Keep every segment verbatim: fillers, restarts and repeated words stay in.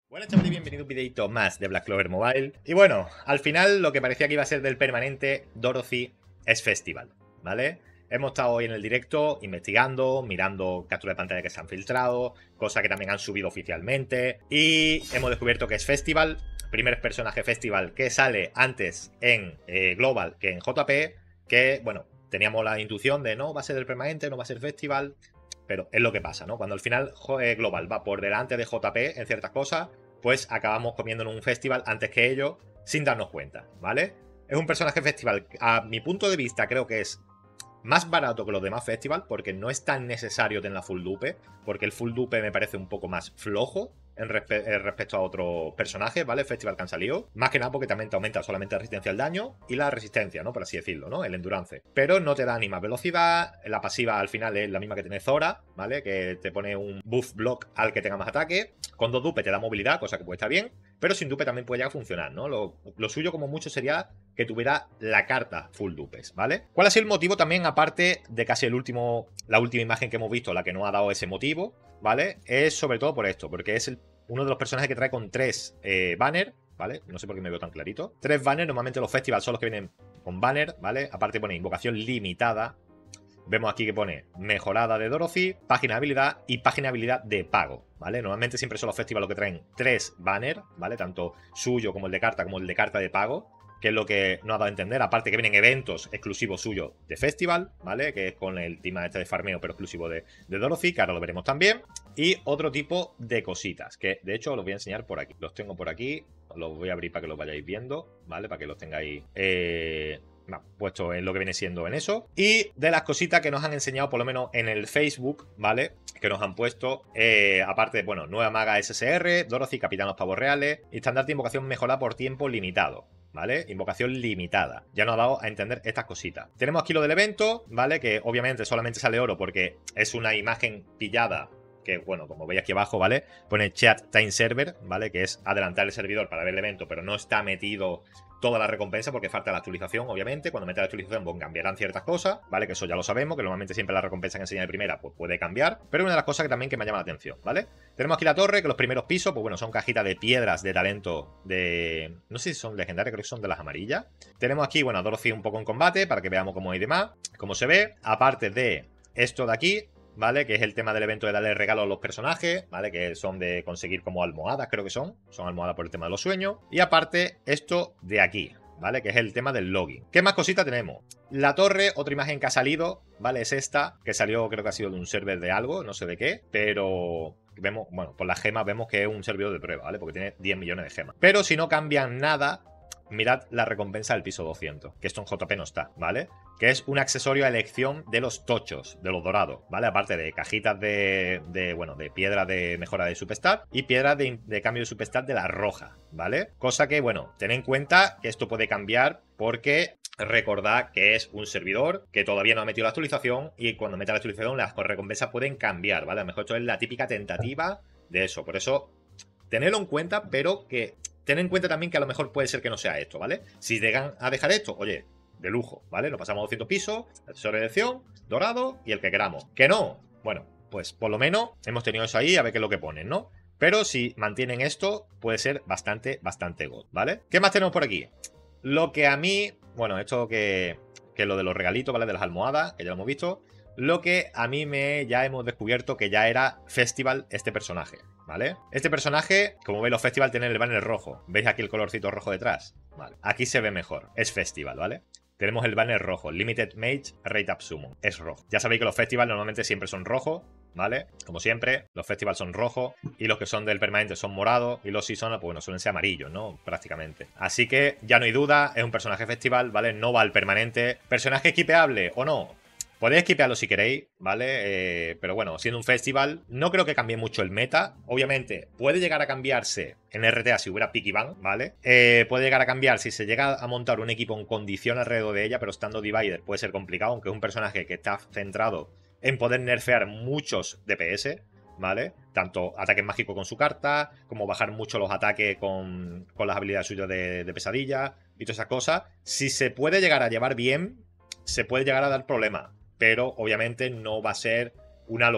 Buenas chavales y bienvenido a un videito más de Black Clover Mobile. Y bueno, al final lo que parecía que iba a ser del permanente Dorothy es Festival, ¿vale? Hemos estado hoy en el directo investigando, mirando capturas de pantalla que se han filtrado, cosas que también han subido oficialmente, y hemos descubierto que es Festival, primer personaje Festival que sale antes en eh, Global que en J P, que bueno, teníamos la intuición de no va a ser del permanente, no va a ser Festival. Pero es lo que pasa, ¿no? Cuando al final Global va por delante de J P en ciertas cosas, pues acabamos comiéndonos un festival antes que ellos sin darnos cuenta, ¿vale? Es un personaje festival, a mi punto de vista creo que es más barato que los demás festival, porque no es tan necesario tener la full dupe, porque el full dupe me parece un poco más flojo en, respe en respecto a otros personajes, ¿vale? Festival que han salido. Más que nada porque también te aumenta solamente la resistencia al daño y la resistencia, ¿no? Por así decirlo, ¿no? El endurance. Pero no te da ni más velocidad, la pasiva al final es la misma que tiene Zora, ¿vale? Que te pone un buff block al que tenga más ataque. Con dos dupe te da movilidad, cosa que puede estar bien, pero sin dupe también puede llegar a funcionar, ¿no? Lo, lo suyo como mucho sería que tuviera la carta full dupes, ¿vale? ¿Cuál ha sido el motivo también, aparte de casi el último, la última imagen que hemos visto, la que no ha dado ese motivo, ¿vale? Es sobre todo por esto, porque es el, uno de los personajes que trae con tres eh, banners, ¿vale? No sé por qué me veo tan clarito. Tres banners, normalmente los festivals son los que vienen con banner, ¿vale? Aparte pone invocación limitada. Vemos aquí que pone mejorada de Dorothy, página de habilidad y página de habilidad de pago, ¿vale? Normalmente siempre son los festivals los que traen tres banners, ¿vale? Tanto suyo como el de carta como el de carta de pago, que es lo que nos ha dado a entender. Aparte que vienen eventos exclusivos suyos de festival, ¿vale? Que es con el tema este de farmeo, pero exclusivo de, de Dorothy, que ahora lo veremos también. Y otro tipo de cositas, que de hecho os los voy a enseñar por aquí. Los tengo por aquí, os los voy a abrir para que los vayáis viendo, ¿vale? Para que los tengáis... Eh... No, puesto en lo que viene siendo en eso. Y de las cositas que nos han enseñado, por lo menos en el Facebook, ¿vale? Que nos han puesto, eh, aparte, bueno, nueva maga S S R, Dorothy, Capitán los Pavos Reales, y estándar de invocación mejorada por tiempo limitado, ¿vale? Invocación limitada. Ya nos ha dado a entender estas cositas. Tenemos aquí lo del evento, ¿vale? Que obviamente solamente sale oro porque es una imagen pillada. Que, bueno, como veis aquí abajo, ¿vale? Pone Chat Time Server, ¿vale? Que es adelantar el servidor para ver el evento, pero no está metido toda la recompensa porque falta la actualización, obviamente. Cuando meta la actualización, pues cambiarán ciertas cosas, ¿vale? Que eso ya lo sabemos, que normalmente siempre la recompensa que enseña de primera, pues puede cambiar. Pero una de las cosas que también que me llama la atención, ¿vale? Tenemos aquí la torre, que los primeros pisos, pues bueno, son cajitas de piedras de talento de... No sé si son legendarias, creo que son de las amarillas. Tenemos aquí, bueno, a Dorothy un poco en combate, para que veamos cómo hay demás, cómo se ve. Aparte de esto de aquí, ¿vale? Que es el tema del evento de darle regalo a los personajes, ¿vale? Que son de conseguir como almohadas, creo que son. Son almohadas por el tema de los sueños. Y aparte, esto de aquí, ¿vale? Que es el tema del login. ¿Qué más cositas tenemos? La torre, otra imagen que ha salido, ¿vale? Es esta, que salió, creo que ha sido de un server de algo, no sé de qué, pero... Vemos, bueno, por las gemas vemos que es un servidor de prueba, ¿vale? Porque tiene diez millones de gemas. Pero si no cambian nada... Mirad la recompensa del piso doscientos, que esto en J P no está, ¿vale? Que es un accesorio a elección de los tochos, de los dorados, ¿vale? Aparte de cajitas de, de bueno, de piedra de mejora de Superstat y piedra de, de cambio de Superstat de la roja, ¿vale? Cosa que, bueno, tened en cuenta que esto puede cambiar porque... Recordad que es un servidor que todavía no ha metido la actualización y cuando meta la actualización las recompensas pueden cambiar, ¿vale? A lo mejor esto es la típica tentativa de eso, por eso tenedlo en cuenta, pero que... Ten en cuenta también que a lo mejor puede ser que no sea esto, ¿vale? Si llegan a dejar esto, oye, de lujo, ¿vale? Nos pasamos a doscientos pisos, accesorio de elección, dorado y el que queramos. ¿Que no? Bueno, pues por lo menos hemos tenido eso ahí, a ver qué es lo que ponen, ¿no? Pero si mantienen esto, puede ser bastante, bastante god, ¿vale? ¿Qué más tenemos por aquí? Lo que a mí... Bueno, esto que... Que lo de los regalitos, ¿vale? De las almohadas, que ya lo hemos visto. Lo que a mí me ya hemos descubierto que ya era Festival este personaje, ¿vale? Este personaje, como veis los Festival tienen el banner rojo. ¿Veis aquí el colorcito rojo detrás? Vale, aquí se ve mejor. Es Festival, ¿vale? Tenemos el banner rojo, Limited Mage Rate Up Summon. Es rojo. Ya sabéis que los Festival normalmente siempre son rojos, ¿vale? Como siempre, los Festival son rojos y los que son del permanente son morados y los Seasonal, pues bueno, suelen ser amarillos, ¿no? Prácticamente. Así que ya no hay duda, es un personaje Festival, ¿vale? No va al permanente. ¿Personaje equipeable o no? Podéis equipearlo si queréis, ¿vale? Eh, pero bueno, siendo un festival, no creo que cambie mucho el meta. Obviamente, puede llegar a cambiarse en R T A si hubiera Picky Ban, ¿vale? Eh, puede llegar a cambiar si se llega a montar un equipo en condición alrededor de ella, pero estando Divider puede ser complicado, aunque es un personaje que está centrado en poder nerfear muchos D P S, ¿vale? Tanto ataques mágicos con su carta, como bajar mucho los ataques con, con las habilidades suyas de, de pesadilla y todas esas cosas. Si se puede llegar a llevar bien, se puede llegar a dar problemas. Pero obviamente no va a ser una locura,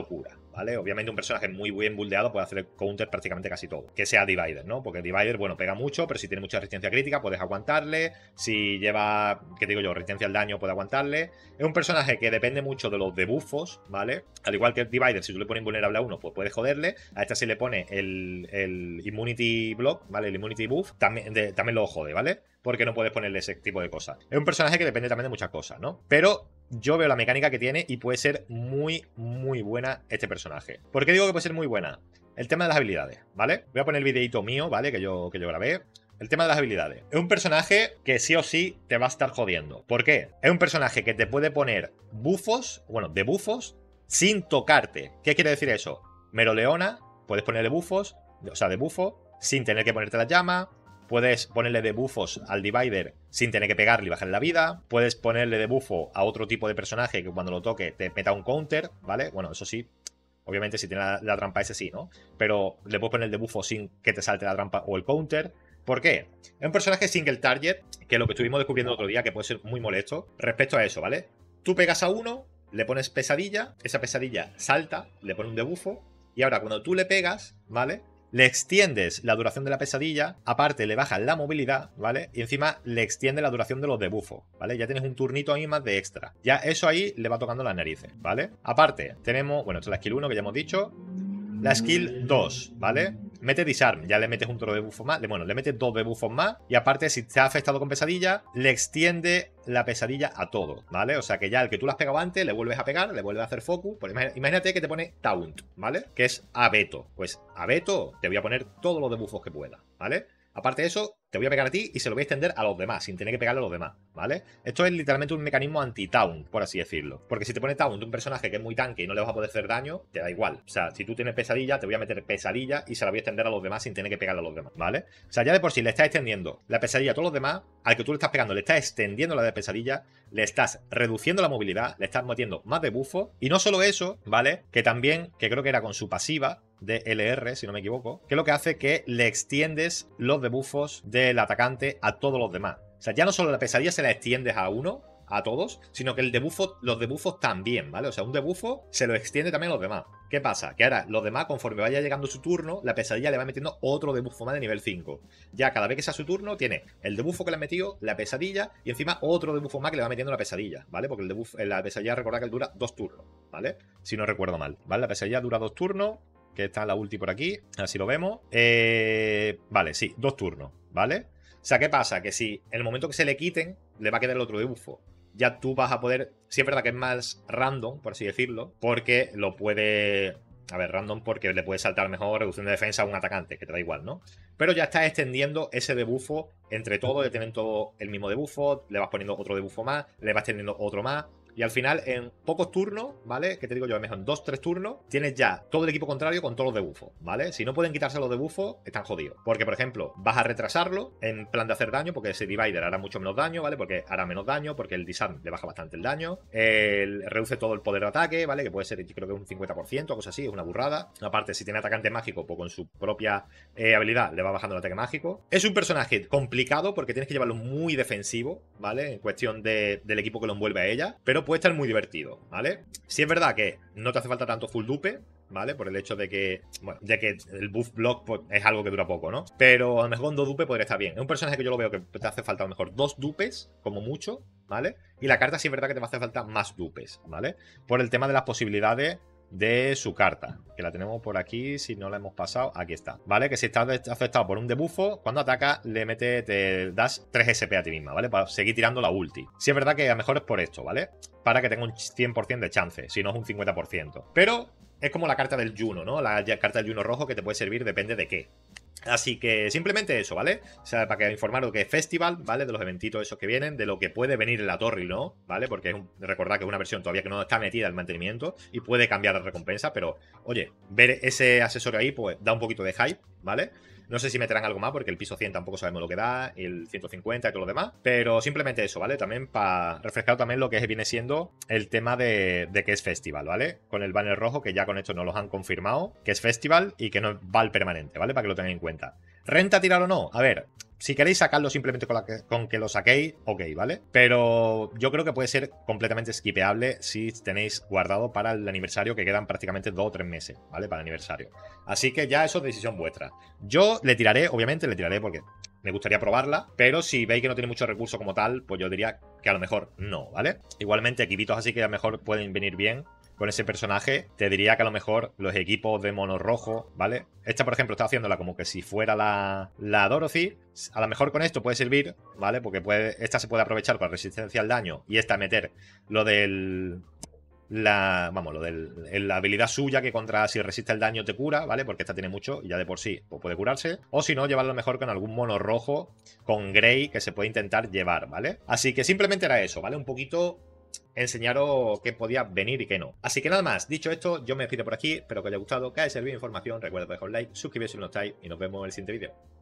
¿vale? Obviamente un personaje muy bien buldeado puede hacer counter prácticamente casi todo. Que sea Divider, ¿no? Porque Divider, bueno, pega mucho, pero si tiene mucha resistencia crítica puedes aguantarle. Si lleva, ¿qué digo yo? Resistencia al daño puede aguantarle. Es un personaje que depende mucho de los debuffos, ¿vale? Al igual que el Divider, si tú le pones invulnerable a uno, pues puedes joderle. A esta si le pone el, el Immunity Block, ¿vale? El Immunity Buff, también, de, también lo jode, ¿vale? Porque no puedes ponerle ese tipo de cosas. Es un personaje que depende también de muchas cosas, ¿no? Pero yo veo la mecánica que tiene y puede ser muy, muy buena este personaje. ¿Por qué digo que puede ser muy buena? El tema de las habilidades, ¿vale? Voy a poner el videito mío, ¿vale? Que yo, que yo grabé. El tema de las habilidades. Es un personaje que sí o sí te va a estar jodiendo. ¿Por qué? Es un personaje que te puede poner buffos, bueno, de buffos, sin tocarte. ¿Qué quiere decir eso? Meroleona, puedes ponerle buffos, o sea, de bufo, sin tener que ponerte la llama. Puedes ponerle debuffos al Divider sin tener que pegarle y bajarle la vida. Puedes ponerle debuffo a otro tipo de personaje que cuando lo toque te meta un counter, ¿vale? Bueno, eso sí, obviamente si tiene la, la trampa ese sí, ¿no? Pero le puedes poner el debuffo sin que te salte la trampa o el counter. ¿Por qué? Es un personaje single target, que es lo que estuvimos descubriendo el otro día, que puede ser muy molesto respecto a eso, ¿vale? Tú pegas a uno, le pones pesadilla, esa pesadilla salta, le pone un debuffo, y ahora cuando tú le pegas, ¿vale? Le extiendes la duración de la pesadilla, aparte le bajas la movilidad, ¿vale? Y encima le extiende la duración de los debuffos, ¿vale? Ya tienes un turnito ahí más de extra. Ya eso ahí le va tocando las narices, ¿vale? Aparte, tenemos, bueno, esto es la skill uno que ya hemos dicho. La skill dos, ¿vale? Mete disarm, ya le metes un toro de buffo más. Bueno, le metes dos debuffos más. Y aparte, si te ha afectado con pesadilla, le extiende la pesadilla a todo, ¿vale? O sea que ya el que tú le has pegado antes, le vuelves a pegar, le vuelves a hacer focus. Pues imagínate que te pone taunt, ¿vale? Que es abeto. Pues abeto, te voy a poner todos los debuffos que pueda, ¿vale? Aparte de eso, te voy a pegar a ti y se lo voy a extender a los demás, sin tener que pegarle a los demás, ¿vale? Esto es literalmente un mecanismo anti-taunt, por así decirlo. Porque si te pone taunt un personaje que es muy tanque y no le vas a poder hacer daño, te da igual. O sea, si tú tienes pesadilla, te voy a meter pesadilla y se la voy a extender a los demás sin tener que pegarle a los demás, ¿vale? O sea, ya de por sí le estás extendiendo la pesadilla a todos los demás, al que tú le estás pegando le estás extendiendo la de pesadilla, le estás reduciendo la movilidad, le estás metiendo más debuffos. Y no solo eso, ¿vale? Que también, que creo que era con su pasiva, de L R, si no me equivoco, que es lo que hace que le extiendes los debuffos del atacante a todos los demás. O sea, ya no solo la pesadilla se la extiendes a uno, a todos, sino que el debuffo, los debuffos también, ¿vale? O sea, un debuffo se lo extiende también a los demás. ¿Qué pasa? Que ahora los demás, conforme vaya llegando su turno, la pesadilla le va metiendo otro debuffo más de nivel cinco. Ya cada vez que sea su turno, tiene el debuffo que le ha metido, la pesadilla, y encima otro debuffo más que le va metiendo la pesadilla, ¿vale? Porque el debuff, la pesadilla, recordad que dura dos turnos, ¿vale? Si no recuerdo mal, ¿vale? La pesadilla dura dos turnos, que está la ulti por aquí, así lo vemos. Eh, vale, sí, dos turnos, ¿vale? O sea, ¿qué pasa? Que si en el momento que se le quiten, le va a quedar el otro debuffo. Ya tú vas a poder... Sí es verdad que es más random, por así decirlo, porque lo puede... A ver, random porque le puede saltar mejor reducción de defensa a un atacante, que te da igual, ¿no? Pero ya estás extendiendo ese debuffo entre todos, ya tienen todo el mismo debuffo, le vas poniendo otro debuffo más, le vas teniendo otro más... Y al final, en pocos turnos, ¿vale? Que te digo yo, a lo mejor en dos, tres turnos, tienes ya todo el equipo contrario con todos los debuffos, ¿vale? Si no pueden quitarse los debuffos, están jodidos. Porque, por ejemplo, vas a retrasarlo en plan de hacer daño, porque ese Divider hará mucho menos daño, ¿vale? Porque hará menos daño, porque el Disarm le baja bastante el daño. El, reduce todo el poder de ataque, ¿vale? Que puede ser, creo que un cincuenta por ciento, cosas así, es una burrada. Aparte, si tiene atacante mágico, pues con su propia eh, habilidad le va bajando el ataque mágico. Es un personaje complicado porque tienes que llevarlo muy defensivo, ¿vale? En cuestión de, del equipo que lo envuelve a ella, pero puede estar muy divertido, ¿vale? Sí es verdad que no te hace falta tanto full dupe, ¿vale? Por el hecho de que, bueno, ya que el buff block pues, es algo que dura poco, ¿no? Pero a lo mejor con dos dupe podría estar bien. Es un personaje que yo lo veo que te hace falta a lo mejor dos dupes, como mucho, ¿vale? Y la carta sí es verdad que te va a hacer falta más dupes, ¿vale? Por el tema de las posibilidades de su carta, que la tenemos por aquí, si no la hemos pasado, aquí está, ¿vale? Que si estás afectado por un debuffo, cuando ataca le mete, te das tres S P a ti misma, ¿vale? Para seguir tirando la ulti. Sí es verdad que a lo mejor es por esto, ¿vale? Para que tenga un cien por ciento de chance, si no es un cincuenta por ciento. Pero es como la carta del Juno, ¿no? La carta del Juno rojo que te puede servir depende de qué. Así que simplemente eso, ¿vale? O sea, para que informaros que es Festival, ¿vale? De los eventitos esos que vienen, de lo que puede venir en la torre y no, ¿vale? Porque es un, recordad que es una versión todavía que no está metida en mantenimiento y puede cambiar la recompensa, pero, oye, ver ese accesorio ahí, pues da un poquito de hype, ¿vale? No sé si meterán algo más porque el piso cien tampoco sabemos lo que da, el ciento cincuenta y todo lo demás. Pero simplemente eso, ¿vale? También para refrescar también lo que viene siendo el tema de, de que es Festival, ¿vale? Con el banner rojo, que ya con esto nos los han confirmado, que es Festival y que no va al permanente, ¿vale? Para que lo tengáis en cuenta. ¿Renta tirar o no? A ver, Si queréis sacarlo simplemente con, la que, con que lo saquéis, ok, ¿vale? Pero yo creo que puede ser completamente skipeable si tenéis guardado para el aniversario, que quedan prácticamente dos o tres meses, ¿vale? Para el aniversario. Así que ya eso es decisión vuestra. Yo le tiraré, obviamente le tiraré porque me gustaría probarla, pero si veis que no tiene mucho recurso como tal, pues yo diría que a lo mejor no, ¿vale? Igualmente equipitos así que a lo mejor pueden venir bien con ese personaje, te diría que a lo mejor los equipos de mono rojo, ¿vale? Esta, por ejemplo, está haciéndola como que si fuera la, la Dorothy. A lo mejor con esto puede servir, ¿vale? Porque puede, esta se puede aprovechar con resistencia al daño y esta meter lo del... La, vamos, lo de la habilidad suya que contra si resiste el daño te cura, ¿vale? Porque esta tiene mucho y ya de por sí pues puede curarse. O si no, llevarlo mejor con algún mono rojo con Grey que se puede intentar llevar, ¿vale? Así que simplemente era eso, ¿vale? Un poquito enseñaros qué podía venir y qué no. Así que nada más, dicho esto, yo me despido por aquí. Espero que os haya gustado, que haya servido de información. Recuerda dejar un like, suscribiros si no estáis y nos vemos en el siguiente vídeo.